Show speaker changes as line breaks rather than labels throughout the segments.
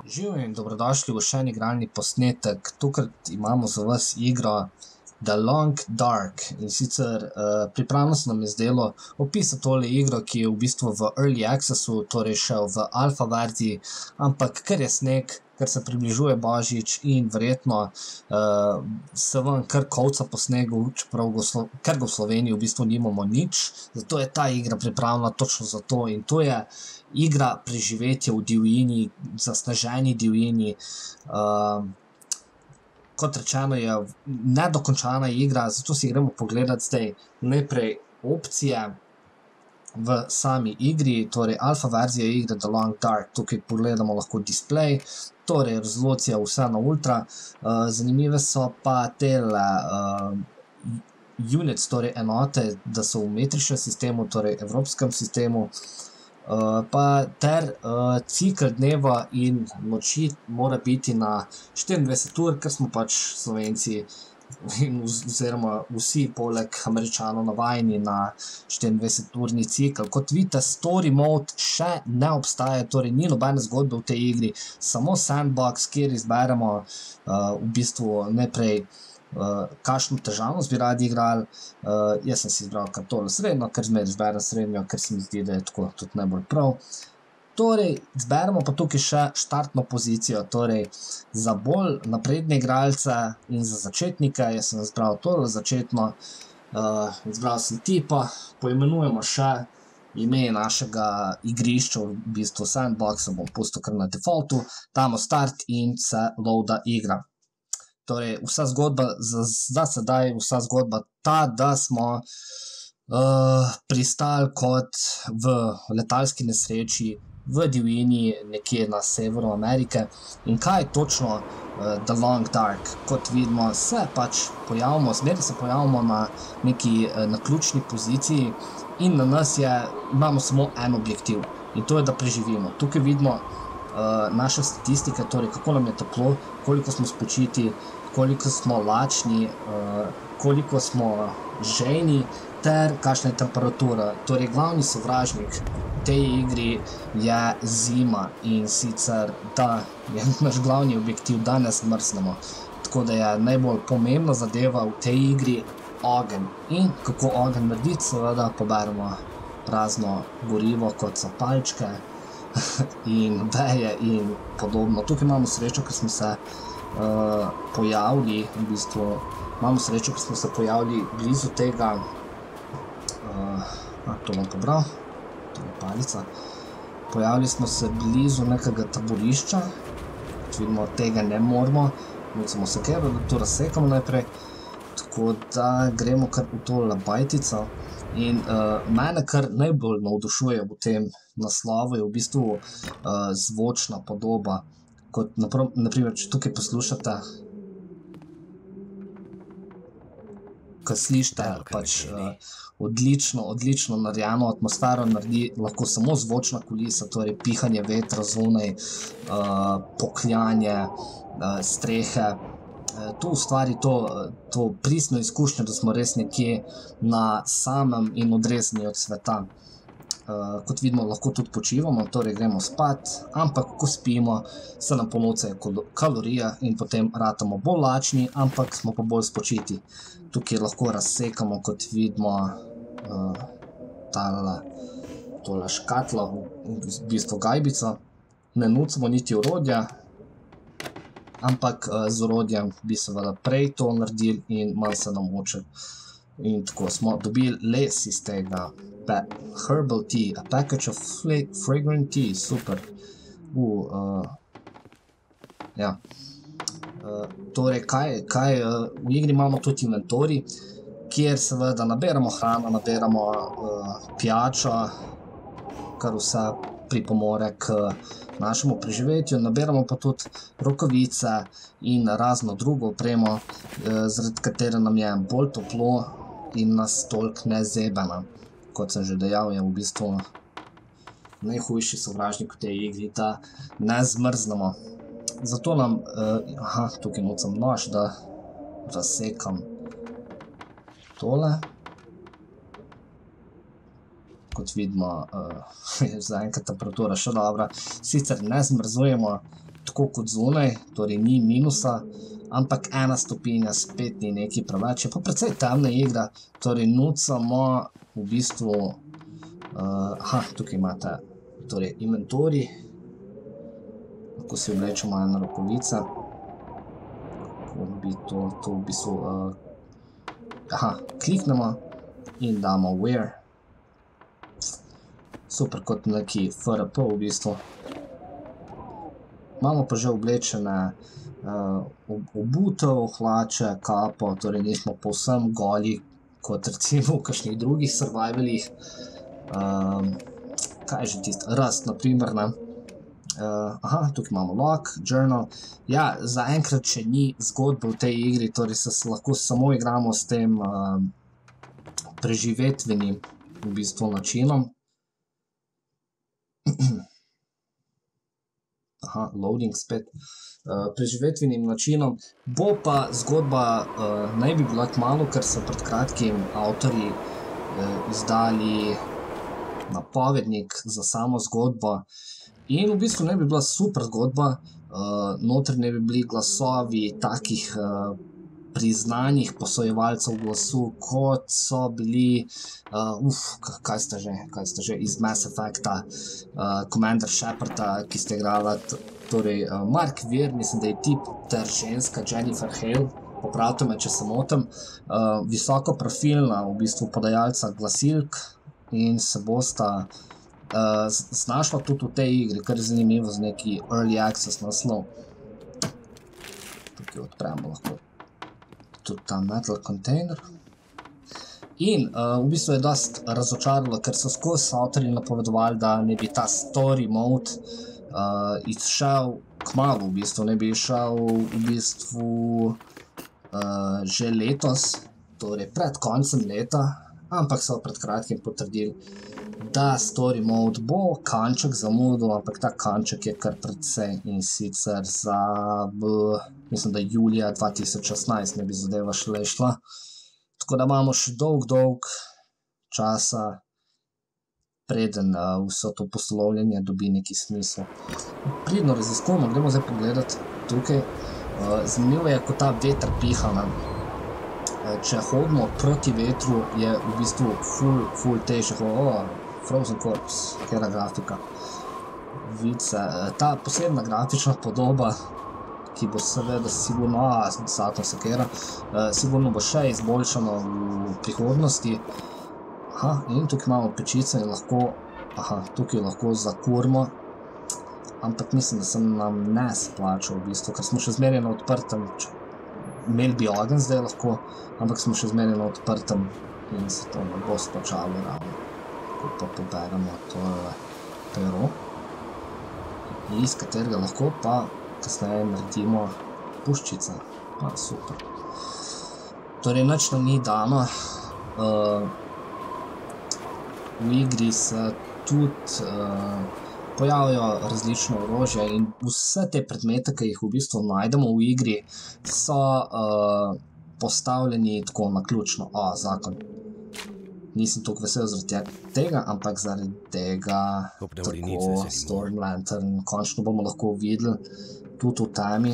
Živijo in dobrodošli v še en igralni posnetek. Tokrat imamo za vas igro The Long Dark. In sicer pripravljeno se nam je zdelo opisati tole igro, ki je v bistvu v Early Accessu, torej še v alfa verziji, ampak ker je sneg, ker se približuje Božič in verjetno se vam kar kolca po snegu, čeprav ker ga v Sloveniji v bistvu nimamo nič, zato je ta igra pripravljena točno za to in to je igra preživetja v divjini, zasneženi divjini. Kot rečeno je nedokončana igra, zato si gremo pogledati zdaj najprej opcije v sami igri, torej alfa verzija igre The Long Dark. Tukaj pogledamo lahko display, torej rezolucija vse na ultra. Zanimive so pa tele units, torej enote, da so v metričnem sistemu, torej evropskem sistemu, pa ter cikl dneva in noči mora biti na 24 ur, ker smo pač Slovenci oziroma vsi poleg Američanov navajeni na 24-urni cikl. Kot vidite, story mode še ne obstaja, torej ni nobene zgodbe v tej igri, samo sandbox, kjer izberemo v bistvu najprej kakšno težavnost bi radi igrali. Jaz sem si izbral kar tole srednjo, ker zmeraj izberem srednjo, ker se mi zdi, da je tako tudi najbolj prav. Torej, izberemo pa tukaj še štartno pozicijo, torej za bolj napredne igralce in za začetnike. Jaz sem izbral tole začetno, izbral sem tipa, poimenujemo še ime našega igrišča, v bistvu sandboxa bom pustil kar na defaultu, damo start in se loada igra. Torej, vsa zgodba, za sedaj vsa zgodba ta, da smo pristali kot v letalski nesreči v divjini nekje na severu Amerike. In kaj je točno The Long Dark? Kot vidimo, se pač pojavimo, zmeraj se pojavimo na neki naključni poziciji in na nas imamo samo en objektiv in to je, da preživimo. Tukaj vidimo naše statistike, torej kako nam je toplo, koliko smo spočiti, koliko smo lačni, koliko smo žejni ter kakšna je temperatura. Torej, glavni sovražnik v tej igri je zima in sicer, da je naš glavni objektiv, da ne zmrznemo. Tako da je najbolj pomembna zadeva v tej igri ogenj. In kako ogenj narediti? Seveda poberemo razno gorivo, kot so palčke in veje in podobno. Tukaj imamo srečo, ker smo se pojavili, v bistvu imamo srečo, ker smo se pojavili blizu tega, to bom pobral, to je palica, pojavili smo se blizu nekega taborišča, kot vidimo, tega ne moramo, mucamo sekero, da to razsekamo najprej, tako da gremo kar v tole bajtico. In mene kar najbolj navdušuje v tem naslovu je v bistvu zvočna podoba. Kot naprimer, če tukaj poslušate, ko slišite pač odlično narejeno atmosfero naredi lahko samo zvočna kulisa, torej pihanje vetra zunaj, pokljanje strehe. To ustvari to pristno izkušnjo, da smo res nekje na samem in odrezani od sveta. Kot vidimo, lahko tudi počivamo, torej gremo spat, ampak ko spimo, se nam ponocajo kalorije in potem ratamo bolj lačni, ampak smo pa bolj spočiti. Tukaj lahko razsekamo, kot vidimo, tole škatlo, v bistvu gajbico. Ne nucamo niti orodja, ampak z orodjem bi seveda prej to naredili in manj se namočili. In tako smo dobili les iz tega. Herbal tea, a package of fragrant tea, super. Ja. Torej, kaj v igri imamo tudi inventorij, kjer seveda naberamo hrano, naberamo pijačo, kar vse pripomore k našemu preživetju, naberamo pa tudi rokavice in razno drugo opremo, zaradi katere nam je bolj toplo in nas toliko ne zebena. Kot sem že dejal, je v bistvu najhujši sovražnik v tej igri, da ne zmrznemo. Zato nam, tukaj nocam nož, da razsekam tole. Kot vidimo, je zaenkrat temperatura še dobra. Sicer ne zmrzujemo, tako kot zunaj, torej ni minusa, ampak 1 stopinja spet ni nekaj preveč, je pa precej temna igra, torej nuca ima v bistvu, tukaj imate torej inventori, lahko si oblečemo eno rokavice, kako bi to v bistvu, kliknemo in damo wear, super, kot neki FRP v bistvu. Imamo pa že oblečene obutev, hlače, kapo, torej nismo povsem goli, kot recimo v kakšnih drugih survivalih. Kaj je že tisto? Rust, na primer, ne. Tukaj imamo log, journal. Ja, zaenkrat še ni zgodbe v tej igri, torej se lahko samo igramo s tem preživetvenim v bistvu načinom. Loading spet. Preživetvenim načinom. Bo pa zgodba, naj bi bila kmalu, ker so pred kratkim avtorji izdali napovednik za samo zgodbo. In v bistvu naj bi bila super zgodba, noter naj bi bili glasovi takih priznanih posojevalcev glasu, kot so bili, kaj ste že, iz Mass Effecta, Commander Sheparda, ki ste igrala, torej Mark Weir, mislim, da je tip, ter ženska Jennifer Hale, popravite me, če se motim, visoko profilna v bistvu podajalca glasilk in se bosta znašla tudi v tej igri, kar je zanimivo za neki early access naslov. Tukaj odpremo lahko tudi ta metal container. In v bistvu je dost razočaralo, ker so skozi avtorji napovedovali, da ne bi ta story mode izšel kmalu, v bistvu, ne bi izšel v bistvu že letos, torej pred koncem leta, ampak so pred kratkim potrdili, da story mode bo kanček zamudil, ampak ta kanček je kar precej, in sicer za, mislim, da julija 2016 ne bi zadeva šele šla. Tako da imamo še dolg časa, preden vse to poslovljanje dobi neki smisel. Pridno raziskujemo, gremo zdaj pogledati tukaj. Zanimivo je, ko ta veter piha, ne. Če hodimo proti vetru, je v bistvu ful težje. Frozen Corpse, kjera grafika. Vidi se, ta posebna grafična podoba, ki bo seveda sigurno, sato se kjera, sigurno bo še izboljšano v prihodnosti. In tukaj imamo pečico in lahko, tukaj lahko zakurimo, ampak mislim, da se nam ne splača v bistvu, ker smo še zmeraj na odprtem, imeli bi ogenj zdaj lahko, ampak smo še zmeraj na odprtem in se to ne bo splačalo ravno. Ko pa poberemo to pero, iz katerega lahko pa kasneje naredimo puščice. Super. Torej, nič nam ni dano. V igri se tudi pojavijo različne orožja in vse te predmete, ki jih v bistvu najdemo v igri, so postavljeni tako naključno. Zakon. Nisem toliko vesel zaradi tega, ampak zaradi tega tako Storm Lantern. Končno bomo lahko videli tudi v temi.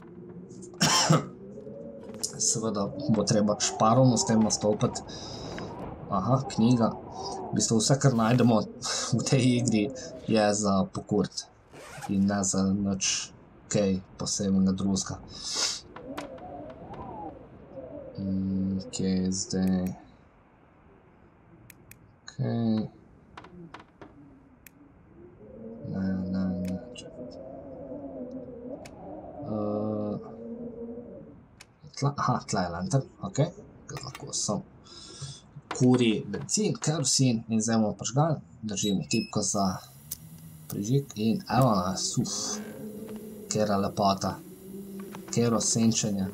Seveda bo treba šparovno s tem nastopiti. Knjiga. V bistvu vse, kar najdemo v tej igri, je za pokurt in ne za nič kaj posebnega drugega. Kje je zdaj? Ne, tla je lantern, ga lahko samo kuri benzin, kerosin in zdaj bomo prižgali, držimo tipko za prižig in evo nas, kera lepota, kero senčenje.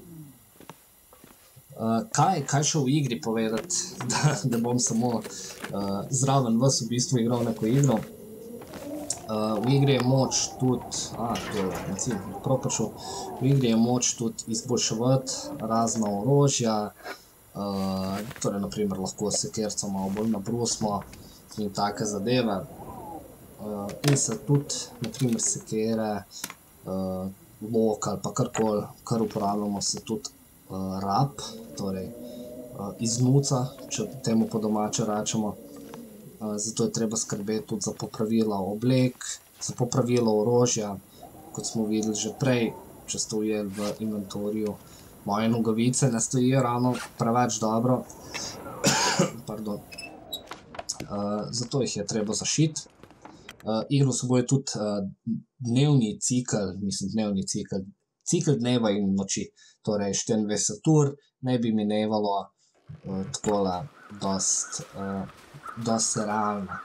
Kaj še v igri povedati, da bom samo zraven vas v bistvu igral neko igro. V igri je moč tudi, to je benzin, propačil, v igri je moč tudi izboljševati razna orožja, torej naprimer lahko sekerco malo bolj nabrusimo in take zadeve. In se tudi, naprimer sekere, lok ali pa karkoli, kar uporabljamo, se tudi rab, torej iznuca, če temu po domače rečemo. Zato je treba skrbeti tudi za popravila oblek, za popravilo orožja, kot smo videli že prej, če ste ujeli v inventoriju. Moje nogavice ne stojijo ravno preveč dobro, pardon. Zato jih je treba zašiti. Igra vsebuje tudi dnevni cikel, cikel dneva in noči, torej 24 ur naj bi minevalo takole dosti realno.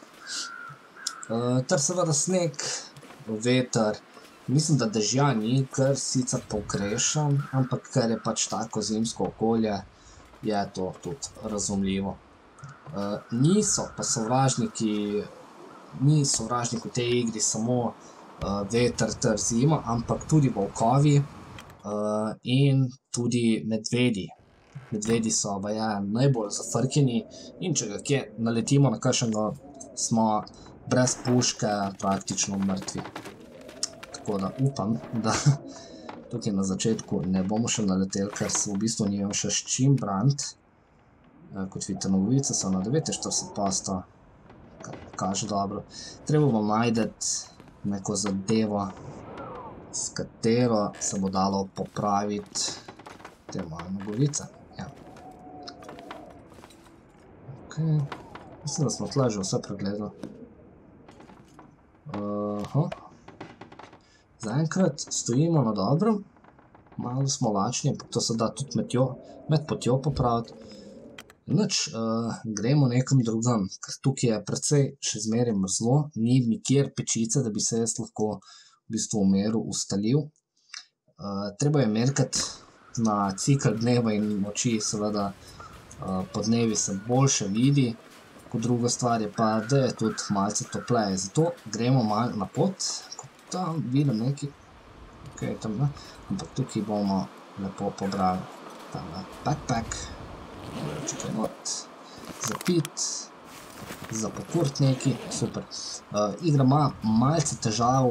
Ter seveda sneg, veter, mislim, da dežja ni, ker sicer pogrešam, ampak ker je pač tako zimsko okolje, je to tudi razumljivo. Niso pa sovražniki v tej igri samo veter ter zima, ampak tudi volkovi in tudi medvedi. Medvedi so baje najbolj zafrknjeni in če ga kje naletimo na kakšnega, smo brez puške praktično mrtvi. Tako da upam, da tukaj na začetku ne bomo še naleteli, ker se v bistvu nimam še s čim braniti. Kot vidite, nogavice so na 49%, kar kaže dobro. Treba bo najti neko zadevo, s katero se bo dalo popraviti te moje nogavice. Ja. Ok, mislim, da smo tle že vse pregledali. Zaenkrat stojimo na dobrem, malo smo lačni, ampak to se da tudi med potjo popraviti. Nič, gremo nekam drugam, ker tukaj je precej še zmeraj mrzlo, ni nikjer pečice, da bi se jaz lahko v bistvu v miru ustalil. Treba je merkati na cikel dneva in noči, seveda podnevi se boljše vidi, kot druga stvar je pa, da je tudi malce topleje, zato gremo malo na pot, kot tam vidim nekaj, ok, tam ne, ampak tukaj bomo lepo pobrali tale backpack. Čekaj not, za pit, za pokurt neki, super. Igra ima malce težav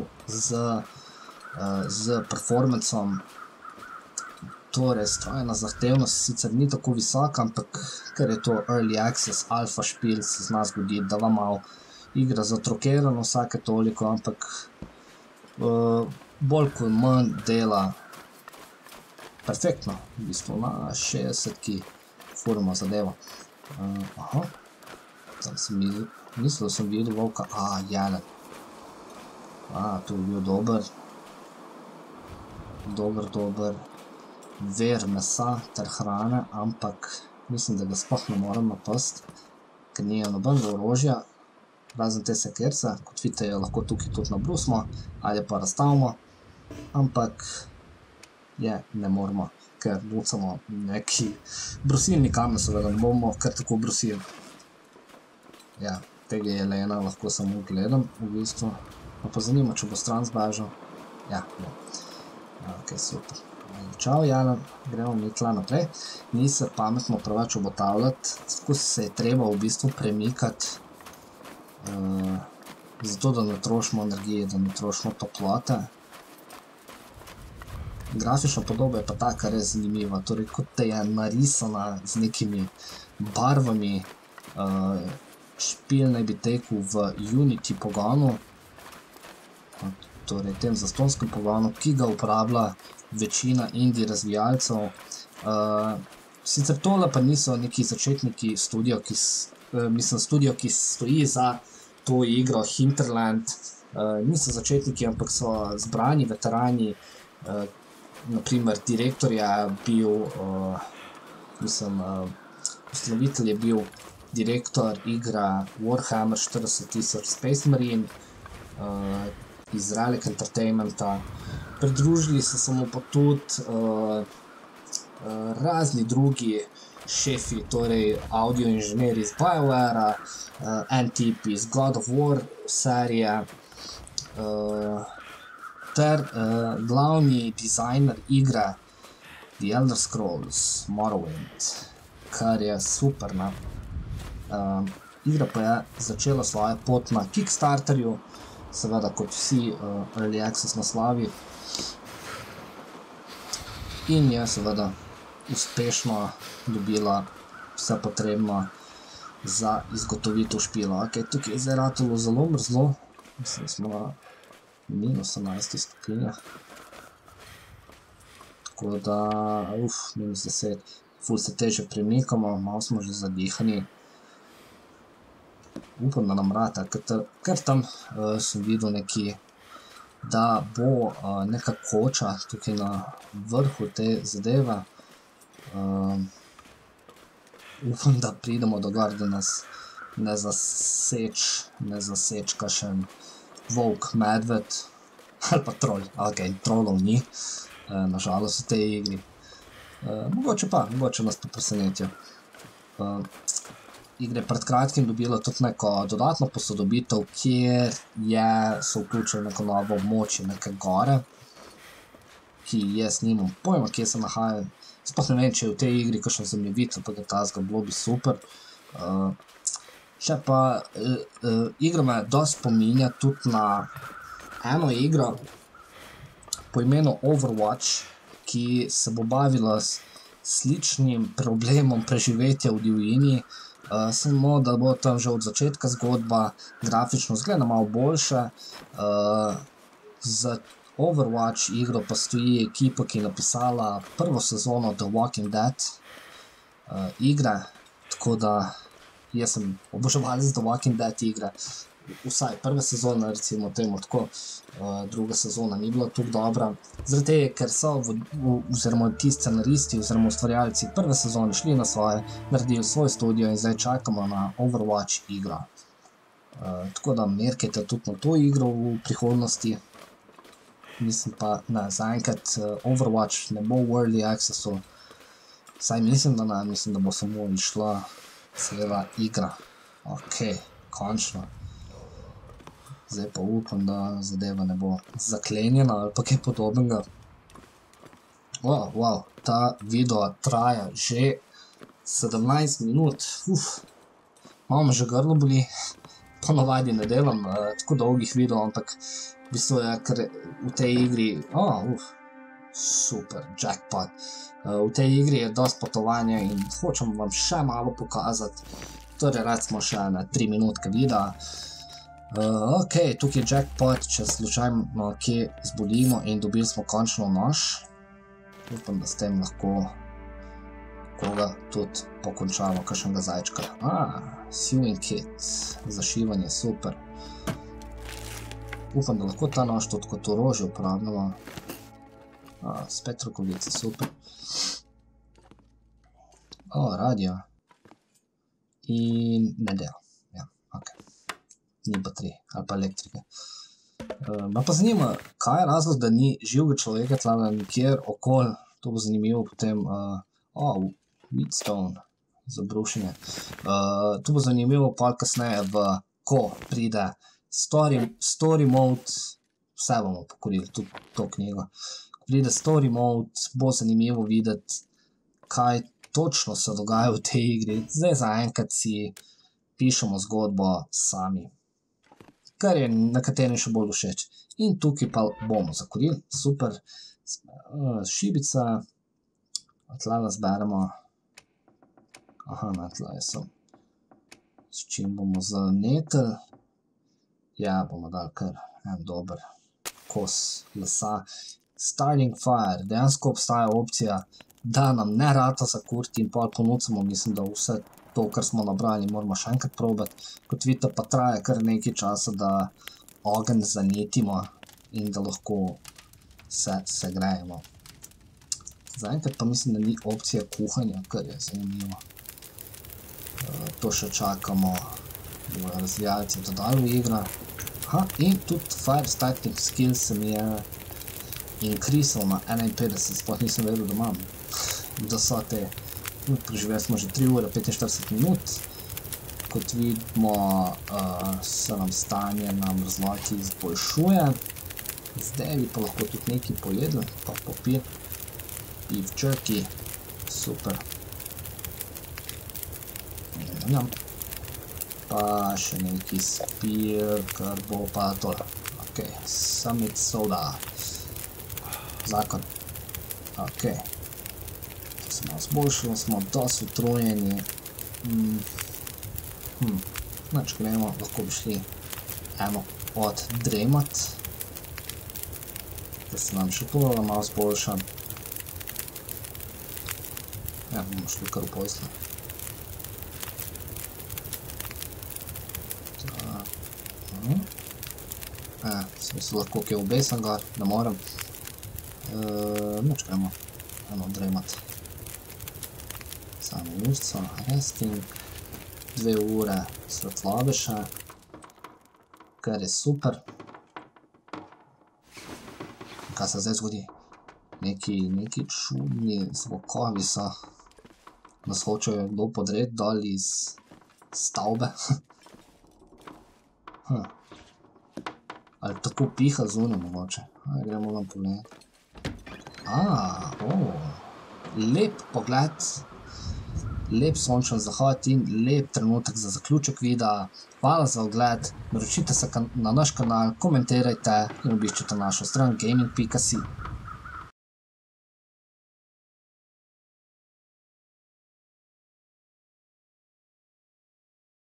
z performancom, torej strojna zahtevnost sicer ni tako visoka, ampak ker je to early access, alfa špil, se zna zgoditi, da vam malo igra zatrokirano vsake toliko, ampak bolj kot manj dela perfektno, v bistvu na 60-ki furamo zadevo. Aha, tam sem mislil, sem videl volka, jelen. To je bil dober ver mesa ter hrane, ampak mislim, da ga sploh ne moram napasti, ker nijem nobenega orožja, razen te sekerce, kot vidite, jo lahko tukaj tudi nabrusimo ali pa razstavimo, ampak ne moramo, ker nucamo neki brusilni kamen, seveda ne bomo kar tako brusili. Ja, tega jelena lahko samo gledam, v bistvu. Pa zanima, če bo stran zbežal. Ja, no. Ok, super. Čau, jelen, gremo mi tla naprej. Ni se pametno preveč obotavljati, tako se je treba v bistvu premikati, zato da ne trošimo energije, da ne trošimo toplote. Grafična podoba je pa ta, kar je zanimiva, torej kot da je narisana z nekimi barvami, špil naj bi tekel v Unity pogonu, torej tem zastonskem pogonu, ki ga uporablja večina indie razvijalcev. Sicer tole pa niso neki začetniki studio, ki stoji za to igro Hinterland, niso začetniki, ampak so zbrani veterani. Naprimer, direktor je bil, ustanovitelj je bil direktor igra Warhammer 40.000 Space Marine iz Relic Entertainmenta. Pridružili se mu pa tudi razni drugi šefi, torej audio inženir iz BioWare, en tip iz God of War serije, ter glavni dizajner igre The Elder Scrolls Morrowind, kar je super, ne. Igra pa je začela svojo pot na Kickstarterju, seveda kot vsi Early Access naslovi. In je seveda uspešno dobila vse potrebno za izgotovitev špila. Ok, tukaj je zdaj ratalo zelo mrzlo. Mislim, smo na minus 18 stopinjah. Tako da, minus 10. Ful se teže premikamo, malo smo že zadihani. Upam, da nam rata, ker tam sem videl nekje, da bo neka koča tukaj na vrhu te zadeve. Upam, da pridemo do gor, da nas ne zaseč kakšen volk, medved ali pa trol. Ok, trolov ni, nažalost v tej igri. Mogoče nas pa presenetijo. Igra je pred kratkim dobila tudi neko dodatno posodobitev, kjer so vključili neko novo območje, neke gore, ki jaz nimam pojma, kje se nahaja. Sploh ne vem, če je v tej igri kakšen zemljevid, pa je tazga, bilo bi super. Še pa igra me dosti spominja tudi na eno igro po imenu Overwatch, ki se bo bavila s sličnim problemom preživetja v divjini, samo da bo tam že od začetka zgodba grafično zgleda malo boljše. Za Overwatch igro pa stoji ekipa, ki je napisala prvo sezono The Walking Dead igre, tako da jaz sem oboževalec The Walking Dead igre, vsaj prve sezone, recimo temu tako, druga sezona ni bila tako dobra, zaradi tega, ker so oziroma ti scenaristi oziroma ustvarjalci prve sezone šli na svoje, naredili svoj studio in zdaj čakamo na Overwatch igro. Tako da merkajte tudi na to igro v prihodnosti. Mislim pa, ne, zaenkrat Overwatch ne bo v Early Accessu, saj mislim, da ne, mislim, da bo samo išla cela igra. Ok, končno. Zdaj pa upam, da zadeva ne bo zaklenjena ali pa kaj podobnega. Wow, ta video traja že 17 minut. Malo me že grlo boli, ponovadi ne delam tako dolgih videov, ampak v bistvu je, ker v tej igri, super, jackpot. V tej igri je dosti potovanja in hočem vam še malo pokazati, torej recimo še 3 minutke videa. Ok, tukaj je jackpot, če slučajno kje zbolimo in dobili smo končno nož. Upam, da s tem lahko koga tudi pokončamo, kakšnega zajčka. Sewing kit, zašivanje, super. Upam, da lahko ta nož tudi kot orožje uporabljamo. Spet rokovice, super. Radio. In ne dela. Ja, ok. Ni baterije ali pa elektrike. Me pa zanima, kaj je razlog, da ni živega človeka tlala nikjer okoli. To bo zanimivo potem. Wheatstone za brušenje. To bo zanimivo pol kasneje, ko pride story mode, vse bomo pokorili, tudi to knjigo. Ko pride story mode, bo zanimivo videti, kaj točno se dogaja v tej igri. Zdaj zaenkrat si pišemo zgodbo sami, kar je nekaterim še bolj všeč. In tukaj pa bomo zakorili, super, šibica, tlele zberemo, tle so, s čim bomo zanetili, ja, bomo dali kar en dober kos lesa. Starting fire, dejansko obstaja opcija, da nam ne rata zakuriti in pol ponucamo, mislim, da vse to, kar smo nabrali, moramo še enkrat probati. Kot vidite, pa traja kar nekaj časa, da ogenj zanetimo in da lahko se segrejemo. Zaenkrat pa mislim, da ni opcija kuhanja, kar je zanimivo. To še čakamo, da bodo razvijalci dodali v igro. In tudi fire starting skill se mi je increasal na 51, sploh nisem vedel, da imam. Da so te, preživeli smo že 3 ure 45 minut. Kot vidimo, se nam stanje na mrzloti izboljšuje. Zdaj bi pa lahko tudi nekaj pojedli, pa popili. Beef jerky, super. Pa še nekaj spil, kar bo pa to. Ok, Summit Soda. Zakon. Ok. To se malo zboljšalo, smo dosti utrujeni. Znači gremo, lahko bi šli eno oddremat. Da se nam še to malo zboljša. Ja, bomo šli kar v posle. Sem se lahko kaj obesam ga, ne morem. Nič gremo eno dremat. Samo ustca, resting. 2 ure svetlobe še. Kar je super. Kaj se zdaj zgodi? Neki čudni zvokovi so. Nas hočejo kdo podreti dol iz stavbe. Ali tako piha zunaj mogoče. Gremo vam pogledati. Lep pogled. Lep sončen zahod in lep trenutek za zaključek videa. Hvala za ogled. Naročite se na naš kanal, komentirajte in obiščite našo stran gaming.si.